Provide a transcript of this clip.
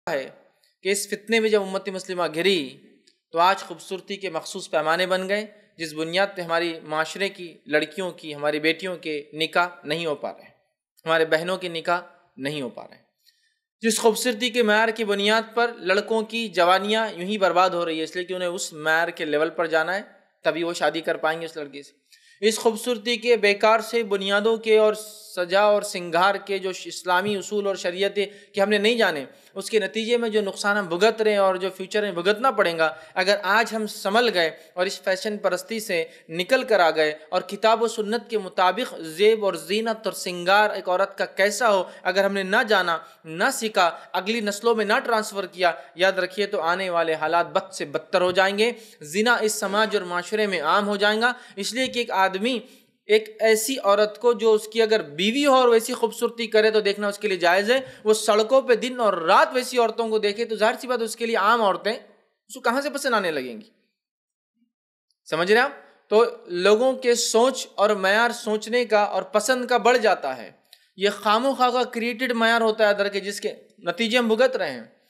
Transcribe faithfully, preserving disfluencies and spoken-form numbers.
ہے کہ اس فتنے میں جب امت مسلمہ گھری تو آج خوبصورتی کے مخصوص پیمانے بن گئے، جس بنیاد پہ ہماری معاشرے کی لڑکیوں کی، ہماری بیٹیوں کے نکاح نہیں ہو پا رہے ہیں، ہمارے بہنوں کے نکاح نہیں ہو پا رہے ہیں، جس خوبصورتی کے معیار کی بنیاد پر لڑکوں کی جوانیاں یوں ہی برباد ہو رہی ہے، اس لیے کہ انہیں اس معیار کے لیول پر جانا ہے تبھی وہ شادی کر پائیں گے اس لڑکی سے۔ اس خوبصورتی کے بیکار سے بنیادوں کے اور سجا اور سنگھار کے جو اسلامی اصول اور شریعت کہ ہم نے نہیں جانے، اس کے نتیجے میں جو نقصان ہم بھگت رہے ہیں اور جو فیوچر میں بھگتنا پڑے گا، اگر آج ہم سنبھل گئے اور اس فیشن پرستی سے نکل کر آ گئے اور کتاب و سنت کے مطابق زیب اور زینت اور سنگار ایک عورت کا کیسا ہو اگر ہم نے نہ جانا، نہ سیکھا، اگلی نسلوں میں نہ ٹرانسفر کیا، یاد رکھیے تو آنے والے حالات بد سے بدتر ہو جائیں گے، زنا اس سماج اور معاشرے میں عام ہو جائیں گا۔ اس لیے کہ ایک آدمی ایک ایسی عورت کو جو اس کی اگر بیوی ہو اور ویسی خوبصورتی کرے تو دیکھنا اس کے لیے جائز ہے، وہ سڑکوں پہ دن اور رات ویسی عورتوں کو دیکھے تو ظاہر سی بات اس کے لیے عام عورتیں اس کو کہاں سے پسند آنے لگیں گی؟ سمجھ رہے ہیں آپ؟ تو لوگوں کے سوچ اور معیار سوچنے کا اور پسند کا بڑھ جاتا ہے، یہ خام و خواہ کا کریٹڈ معیار ہوتا ہے در کے جس کے نتیجے ہم بھگت رہے ہیں۔